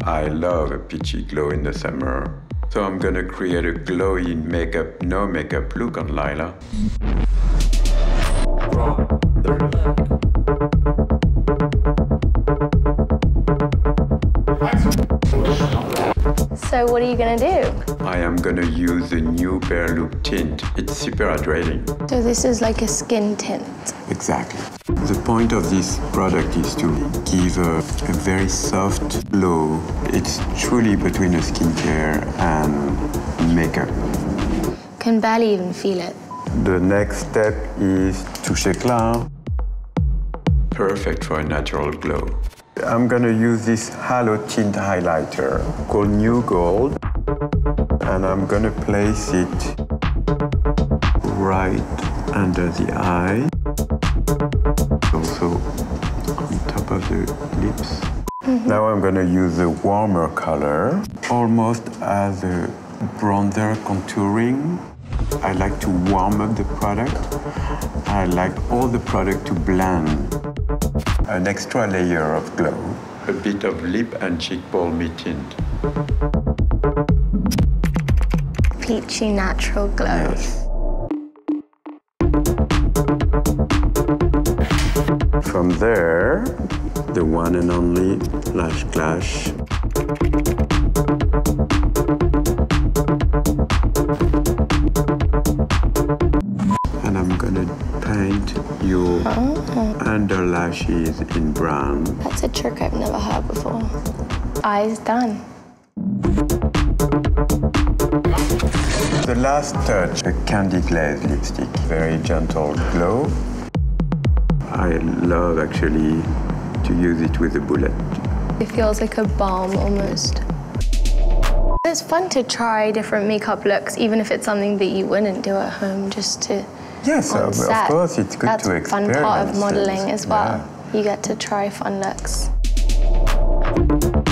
I love a peachy glow in the summer. So I'm gonna create a glowy makeup, no makeup look on Lila. So what are you gonna do? I am gonna use the new Bare Look tint. It's super hydrating. So this is like a skin tint. Exactly. The point of this product is to give a very soft glow. It's truly between a skincare and makeup. Can barely even feel it. The next step is Touche Éclat. Perfect for a natural glow. I'm gonna use this Halo Tint highlighter called New Gold, and I'm gonna place it right under the eye, also on top of the lips. Now I'm gonna use a warmer color, almost as a bronzer contouring. I like to warm up the product. I like all the product to blend. An extra layer of glow. A bit of lip and cheek balmy tint. Peachy natural glow. Yes. From there, the one and only Lash Clash. And I'm gonna paint your under lashes in brown. That's a trick I've never heard before. Eyes done. The last touch, a candy glaze lipstick. Very gentle glow. I love actually to use it with a bullet. It feels like a balm almost. It's fun to try different makeup looks, even if it's something that you wouldn't do at home, just to Yes, on of set. course, it's good That's to a experiment. fun part of modeling as well. Yeah. You get to try fun looks.